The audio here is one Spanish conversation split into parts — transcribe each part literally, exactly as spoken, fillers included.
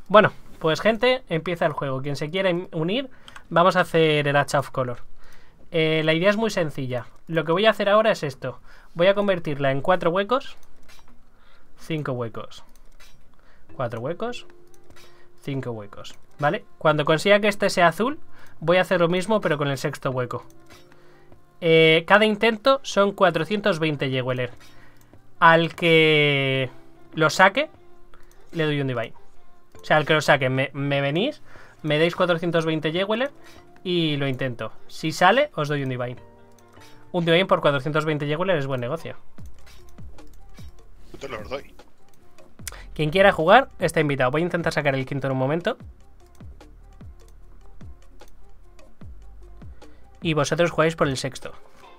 Bueno, pues gente, empieza el juego. Quien se quiera unir, vamos a hacer el hacha of color. Eh, la idea es muy sencilla. Lo que voy a hacer ahora es esto. Voy a convertirla en cuatro huecos. Cinco huecos. Cuatro huecos. Cinco huecos. ¿Vale? Cuando consiga que este sea azul, voy a hacer lo mismo pero con el sexto hueco. Eh, cada intento son cuatrocientos veinte Yeweler. Al que lo saque, le doy un divine. O sea, al que lo saque, me, me venís, me dais cuatrocientos veinte Yeweler y lo intento. Si sale, os doy un divine. Un divine por cuatrocientos veinte Yeweler es buen negocio. Yo te los doy. Quien quiera jugar está invitado. Voy a intentar sacar el quinto en un momento. Y vosotros jugáis por el sexto.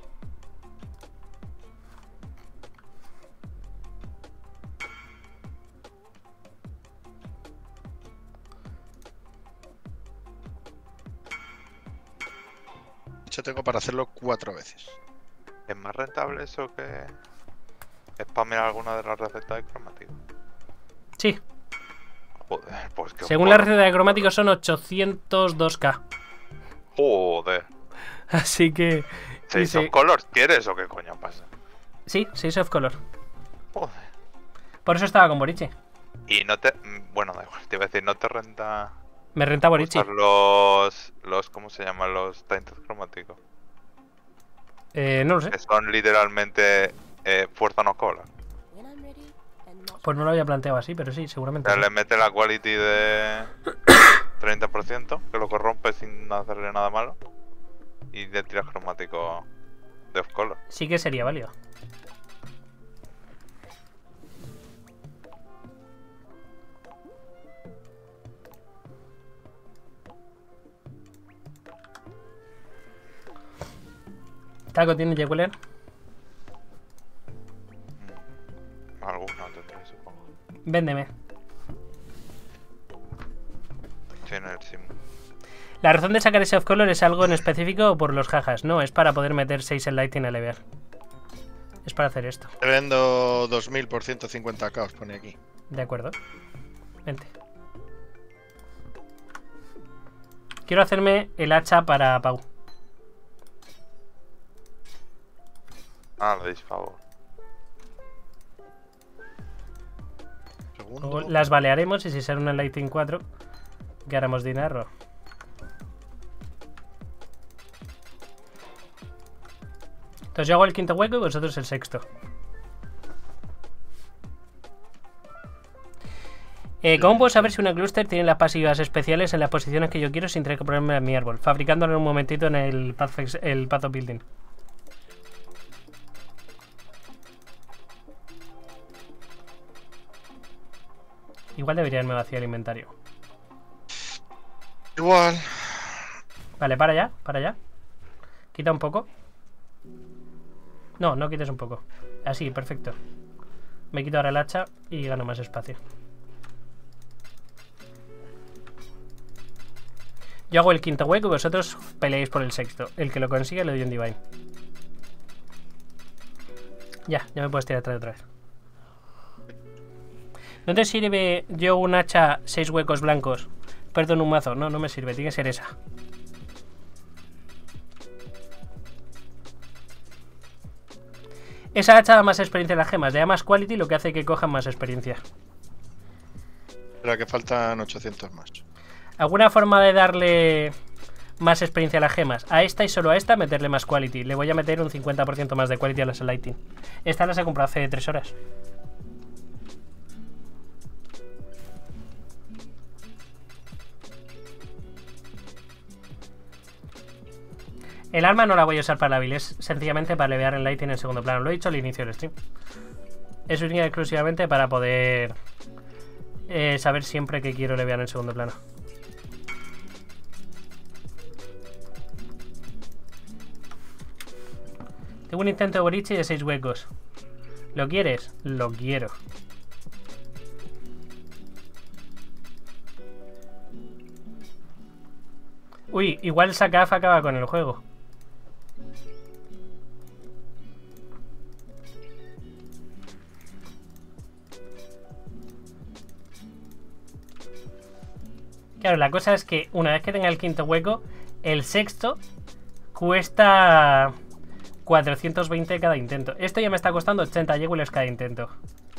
Yo tengo para hacerlo cuatro veces. ¿Es más rentable eso que spamear alguna de las recetas de cromático? Sí. Joder, pues que... Según la receta de cromático son ochocientos dos K. Joder. Así que... ¿seis of color quieres o qué coño pasa? Sí, seis of color. Joder. Por eso estaba con Borichi. Y no te... Bueno, da igual, te iba a decir, ¿no te renta... Me renta Borichi. usar los... los... ¿cómo se llaman? Los tainted cromáticos. Eh, no lo sé. Que son literalmente eh, fuerza no cola. Pues no lo había planteado así, pero sí, seguramente. O sea, Sí. le mete la quality de treinta por ciento, que lo corrompe sin hacerle nada malo. Y le tiras cromático de off color. Sí que sería válido. Taco tiene Yeweler. Alguno tendré, supongo. Véndeme. Tiene el sim. La razón de sacar ese off color es algo en específico por los jajas. No, es para poder meter seis en lighting a levear. Es para hacer esto. Te vendo dos mil por ciento cincuenta K, os pone aquí. De acuerdo. Vente. Quiero hacerme el hacha para Pau. Ah, le deis favor. Segundo. Luego las balearemos y si sale una lighting cuatro, ganamos dinero. Entonces yo hago el quinto hueco y vosotros el sexto. Eh, ¿Cómo puedo saber si una cluster tiene las pasivas especiales en las posiciones que yo quiero sin tener que ponerme en mi árbol? Fabricándolo en un momentito en el Path, el path of Building. Igual debería haberme vaciado el inventario. Igual. Vale, para allá, para allá. Quita un poco. No, no quites un poco. Así, perfecto. Me quito ahora el hacha y gano más espacio. Yo hago el quinto hueco y vosotros peleáis por el sexto. El que lo consiga le doy un divine. Ya, ya me puedes tirar atrás otra vez. ¿No te sirve yo un hacha seis huecos blancos? Perdón, un mazo. No, no me sirve, tiene que ser esa. Esa hacha da más experiencia en las gemas, le da más quality, lo que hace que cojan más experiencia. Espera, que faltan ochocientos más. ¿Alguna forma de darle más experiencia a las gemas? A esta y solo a esta meterle más quality. Le voy a meter un cincuenta por ciento más de quality a las lighting. Esta las he comprado hace tres horas. El arma no la voy a usar para la build, es sencillamente para levear el lighting en segundo plano. Lo he dicho al inicio del stream. Es única y exclusivamente para poder eh, saber siempre que quiero levear en segundo plano. Tengo un intento de Borichi de seis huecos. ¿Lo quieres? Lo quiero. Uy, igual Sakaf acaba con el juego. Claro, la cosa es que una vez que tenga el quinto hueco, el sexto cuesta cuatrocientos veinte cada intento. Esto ya me está costando ochenta jewelers cada intento.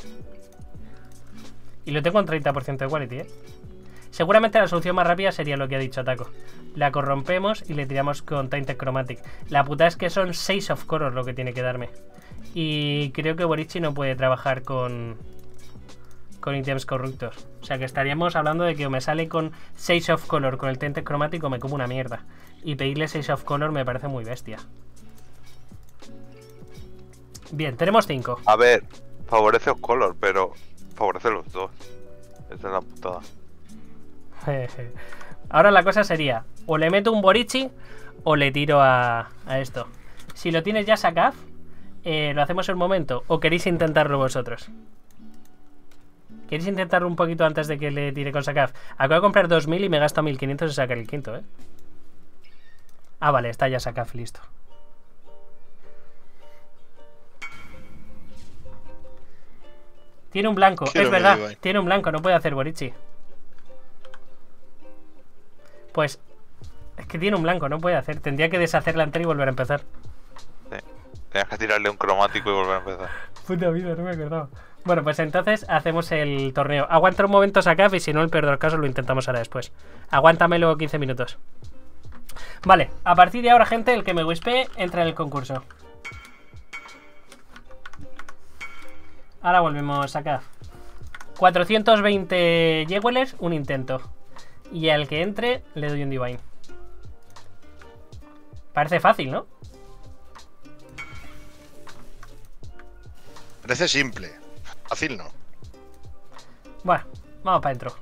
Y lo tengo en treinta por ciento de quality, ¿eh? Seguramente la solución más rápida sería lo que ha dicho Taco. La corrompemos y le tiramos con Tainted Chromatic. La puta es que son seis of color lo que tiene que darme. Y creo que Borichi no puede trabajar con con ítems corruptos. O sea que estaríamos hablando de que o me sale con seis of color con el Tainted Chromatic o me como una mierda. Y pedirle seis of color me parece muy bestia. Bien, tenemos cinco. A ver, favorece of color, pero favorece los dos. Esa es la putada. Ahora la cosa sería, o le meto un Borichi o le tiro a, a esto. Si lo tienes ya Sakaf, eh, lo hacemos en un momento. ¿O queréis intentarlo vosotros? ¿Queréis intentarlo un poquito antes de que le tire con Sakaf? Acabo de comprar dos mil y me gasto mil quinientos en sacar el quinto, ¿eh? Ah, vale, está ya Sakaf, listo. Tiene un blanco, Quiero es verdad. Divine. Tiene un blanco, no puede hacer Borichi. Pues es que tiene un blanco, no puede hacer. Tendría que deshacer la anterior y volver a empezar. Sí. Tenías que tirarle un cromático y volver a empezar. Puta vida, no me acordaba. Bueno, pues entonces hacemos el torneo. Aguanta un momento Sakaf y si no, el peor de los casos lo intentamos ahora después. Aguántamelo quince minutos. Vale, a partir de ahora, gente, el que me wispee entra en el concurso. Ahora volvemos Sakaf. cuatrocientos veinte jewelers, un intento. Y al que entre, le doy un Divine. Parece fácil, ¿no? Parece simple. Fácil no. Bueno, vamos para adentro.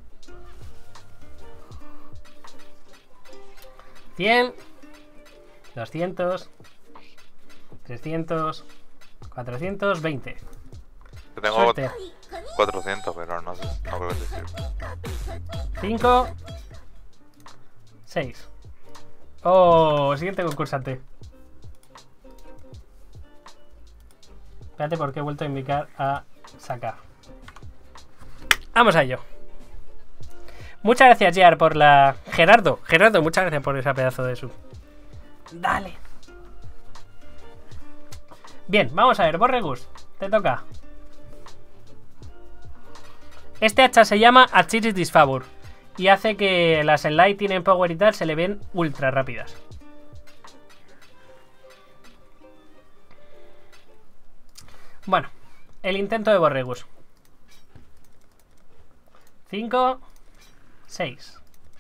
cien, doscientos, trescientos, cuatrocientos veinte. Yo tengo Suerte. cuatrocientos, pero no sé, no creo que te sirva. cinco, seis. Oh, siguiente concursante. Espérate porque he vuelto a invitar a sacar. Vamos a ello. Muchas gracias, Jar, por la... Gerardo, Gerardo, muchas gracias por ese pedazo de sub. Dale. Bien, vamos a ver, Borregus, te toca. Este hacha se llama Achiris Disfavor y hace que las Enlight tienen power y tal se le ven ultra rápidas. Bueno, el intento de Borregus. cinco, seis.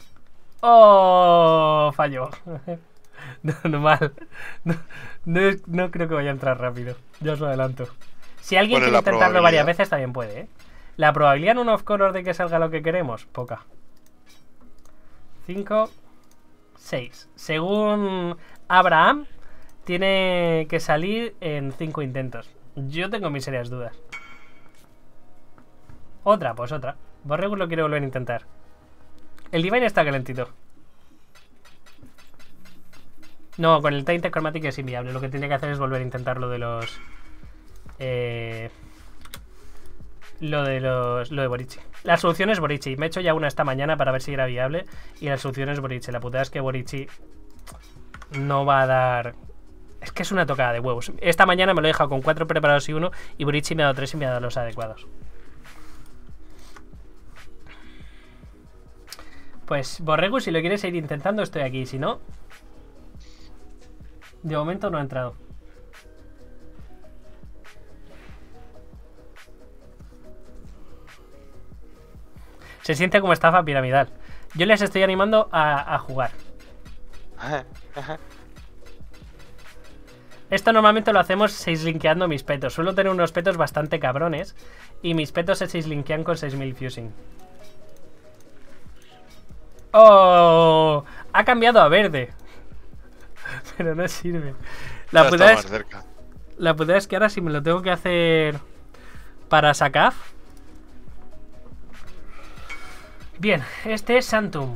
¡Oh! Falló. No, no mal. No, no, no creo que vaya a entrar rápido. Ya os lo adelanto. Si alguien quiere intentarlo varias veces, también puede, ¿eh? La probabilidad en un off color de que salga lo que queremos, poca. cinco, seis. Según Abraham, tiene que salir en cinco intentos. Yo tengo mis serias dudas. Otra, pues otra. Borregus lo quiere volver a intentar. El Divine está calentito. No, con el Tainted Chromatic es inviable. Lo que tiene que hacer es volver a intentar lo de los... Eh... Lo de los... Lo de Borichi. La solución es Borichi. Me he hecho ya una esta mañana para ver si era viable. Y la solución es Borichi. La putada es que Borichi no va a dar... Es que es una tocada de huevos. Esta mañana me lo he dejado con cuatro preparados y uno. Y Borichi me ha dado tres y me ha dado los adecuados. Pues Borregus, si lo quieres ir intentando, estoy aquí. Si no... De momento no ha entrado. Se siente como estafa piramidal. Yo les estoy animando a, a jugar. Esto normalmente lo hacemos seis linkeando mis petos. Suelo tener unos petos bastante cabrones. Y mis petos se seis linkean con seis mil fusing. ¡Oh! Ha cambiado a verde. Pero no sirve. La putada es, la putada es que ahora si me lo tengo que hacer para Sakaf. Bien, este es Santum.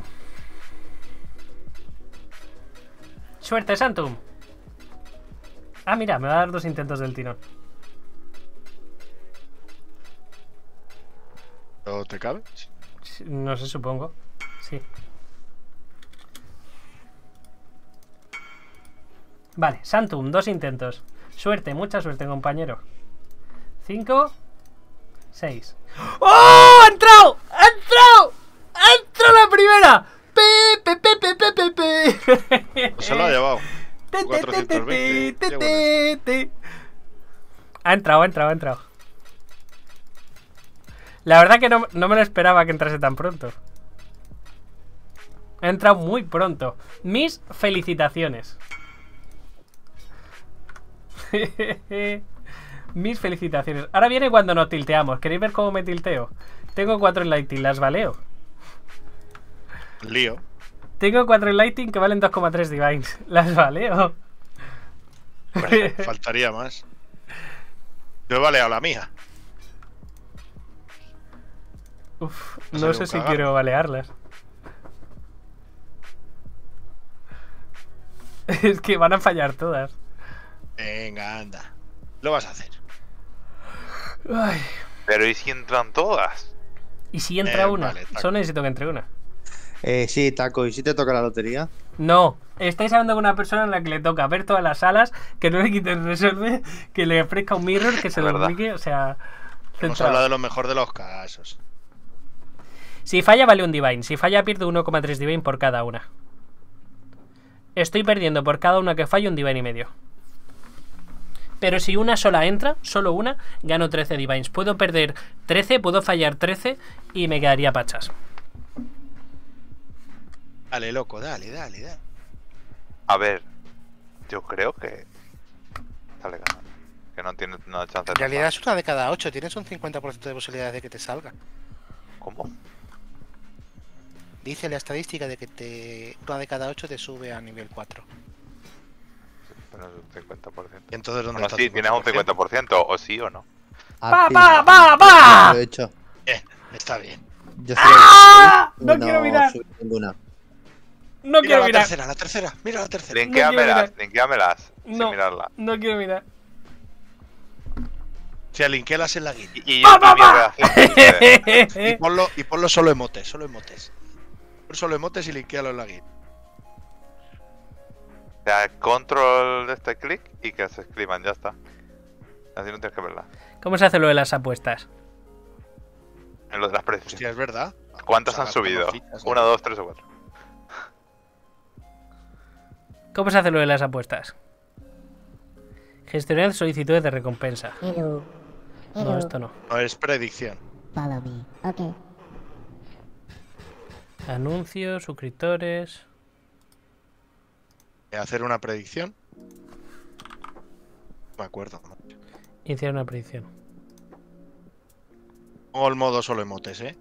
Suerte, Santum. Ah, mira, me va a dar dos intentos del tirón. ¿O te cabe? No sé, supongo. Sí. Vale, Santum, dos intentos. Suerte, mucha suerte, compañero. Cinco. Seis. ¡Oh! ¡Ha entrado! ¡Ha entrado! ¡Ha entrado la primera! ¡Pe, pe, pe, pe, pe, pe, pe! Se lo ha llevado. Te, te, cuatrocientos veinte. te, te, Qué te, te. Ha entrado, ha entrado, ha entrado. La verdad que no, no me lo esperaba que entrase tan pronto. Ha entrado muy pronto. Mis felicitaciones. Mis felicitaciones. Ahora viene cuando nos tilteamos. ¿Queréis ver cómo me tilteo? Tengo cuatro enlighting, las valeo. Lío. Tengo cuatro enlighting que valen dos coma tres divines. Las valeo. Hombre, faltaría más. Yo he baleado la mía. Uf, Ha no salido sé un si cagar. quiero balearlas. Es que van a fallar todas. Venga, anda. Lo vas a hacer. Ay. Pero ¿y si entran todas? ¿Y si entra Eh, una? vale, taco. Solo necesito que entre una. Eh, sí, Taco, ¿y si te toca la lotería? No, estáis hablando con una persona a la que le toca ver todas las salas, que no le quiten resolve, que le ofrezca un mirror, que se lo verdad. explique, o sea... Hemos centrado. hablado de lo mejor de los casos. Si falla vale un divine, si falla pierdo uno coma tres divine por cada una. Estoy perdiendo por cada una que falla un divine y medio. Pero si una sola entra, solo una, gano trece divines. Puedo perder trece, puedo fallar trece y me quedaría pachas. Dale, loco, dale, dale, dale. A ver, yo creo que sale ganando. Que no tiene una chance En de realidad pasar. es una de cada ocho, tienes un cincuenta por ciento de posibilidades de que te salga. ¿Cómo? Dice la estadística de que te una de cada ocho te sube a nivel cuatro. Pero es un cincuenta por ciento. ¿Y entonces dónde Bueno, está sí, el tienes un cincuenta por ciento, o sí o no. ¡Pa, Aquí. pa, pa, pa! Lo he hecho. Eh, está bien. Yo soy ¡Ah! el- No quiero mirar. subí ninguna. No Mira quiero la mirar. tercera, la tercera. Mira la tercera. quiero mirar. Linkéamelas, linkéamelas, sin No, mirarla. no quiero mirar. Si alinquelas en la guía. Y, y yo ¡Pa, mi pa, pa! reacción, Y ponlo, y ponlo solo emotes, solo emotes. Pon solo emotes y linkéalo en la guía. o sea, control de este clic y que se escriban, ya está. Así no tienes que verla. ¿Cómo se hace lo de las apuestas? En lo de las predicciones. Hostia, es verdad. ¿Cuántas han Sacar como subido? fichas, ¿no? Una, dos, tres o cuatro. ¿Cómo se hace lo de las apuestas? Gestionar solicitudes de recompensa. Hello. No, Hello. esto no. No, es predicción. Follow me. Okay. Anuncios, suscriptores. Eh, Hacer una predicción. No me acuerdo. Iniciar una predicción. Pongo el modo solo emotes, eh.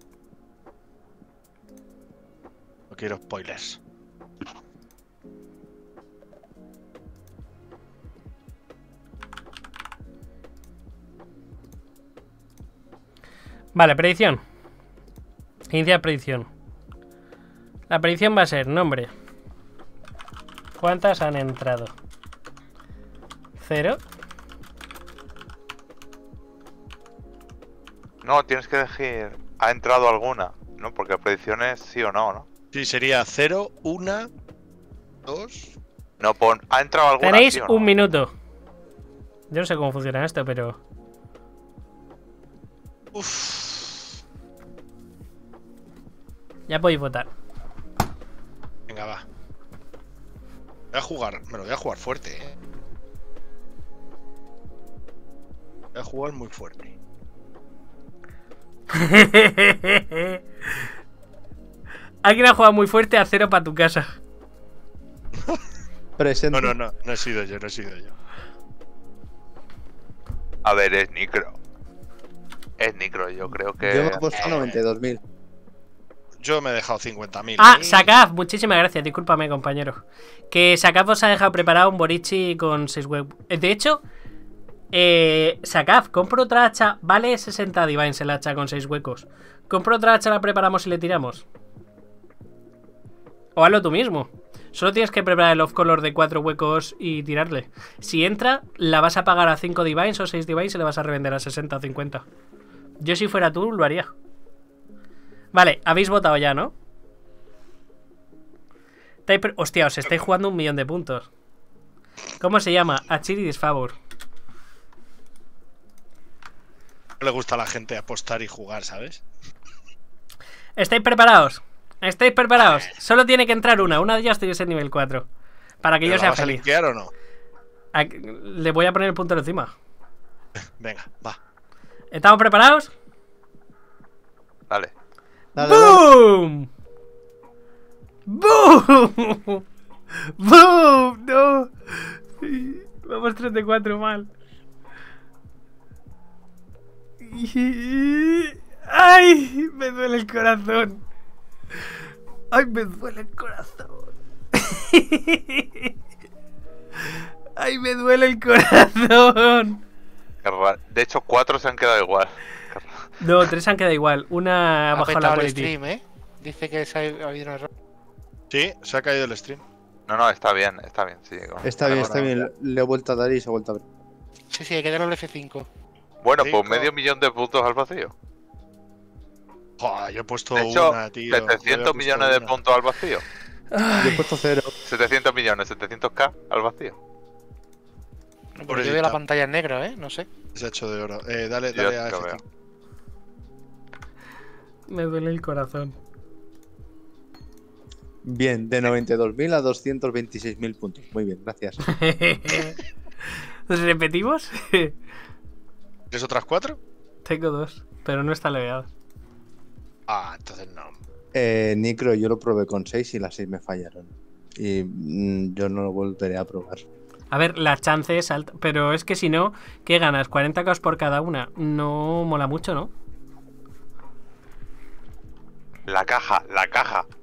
No quiero spoilers. Vale, predicción. Iniciar predicción. La predicción va a ser nombre. ¿Cuántas han entrado? Cero. No, tienes que elegir. ¿Ha entrado alguna? ¿No? Porque predicciones sí o no, ¿no? Sí, sería cero, una, dos. No, pon. ¿Ha entrado alguna? Tenéis sí o no? un minuto. Yo no sé cómo funciona esto, pero... Uff. Ya podéis votar. Venga, va. Voy a jugar, me lo voy a jugar fuerte, eh. Voy a jugar muy fuerte. Alguien ha jugado muy fuerte a cero para tu casa. Presente. No, no, no, no he sido yo, no he sido yo. A ver, es Nicro. Es Nicro, yo creo que. Yo me he puesto noventa y dos mil. Yo me he dejado cincuenta mil. Ah, Sakaf, muchísimas gracias, discúlpame, compañero. Que Sakaf os ha dejado preparado un Borichi con seis huevos. De hecho, eh, Sakaf, compro otra hacha. Vale sesenta divines el hacha con seis huecos. Compro otra hacha, la preparamos y le tiramos. O hazlo tú mismo. Solo tienes que preparar el off-color de cuatro huecos y tirarle. Si entra, la vas a pagar a cinco divines o seis divines y le vas a revender a sesenta o cincuenta. Yo si fuera tú, lo haría. Vale, habéis votado ya, ¿no? Estáis pre- Hostia, os estáis jugando un millón de puntos. ¿Cómo se llama? Achiri Disfavor. No le gusta a la gente apostar y jugar, ¿sabes? ¿Estáis preparados? ¿Estáis preparados? Solo tiene que entrar una. Una de ellas tiene que ser nivel cuatro. Para que ¿Pero yo la sea vas a feliz. linkear o no? A- Le voy a poner el punto encima. Venga, va. ¿Estamos preparados? Dale. Dale, dale. ¡Boom! ¡Boom! ¡Boom! ¡No! Vamos treinta y cuatro mal. ¡Ay! Me duele el corazón. ¡Ay! Me duele el corazón. ¡Ay! Me duele el corazón. Qué raro. De hecho, cuatro se han quedado igual. Qué raro. No, tres han quedado igual. Una Ha bajo la petado el quality. stream, ¿eh? Dice que se ha ha habido un error. Sí, se ha caído el stream. No, no, está bien, está bien. Sí, con- Está bien, bueno. está bien. Le he vuelto a dar y se ha vuelto a ver. Sí, sí, hay que darle el F cinco. Bueno, pues Cinco. medio millón de puntos al vacío. Joder, yo he puesto De hecho, una, tío. Yo había setecientos puesto millones de una. puntos al vacío. Yo he puesto cero. setecientos millones, setecientos k al vacío. Pero Pobrecita. yo veo la pantalla en negro, ¿eh? No sé. Se ha hecho de oro. Eh, dale, Yo dale a lo F veo. cinco. Me duele el corazón. Bien, de noventa y dos mil a doscientos veintiséis mil puntos. Muy bien, gracias. ¿Repetimos? ¿Tienes otras cuatro? Tengo dos, pero no está leveado. Ah, entonces no. Eh, Nicro, yo lo probé con seis y las seis me fallaron. Y mm, yo no lo volveré a probar. A ver, la chance es alta, pero es que si no, ¿qué ganas? cuarenta k por cada una. No mola mucho, ¿no? La caja, la caja.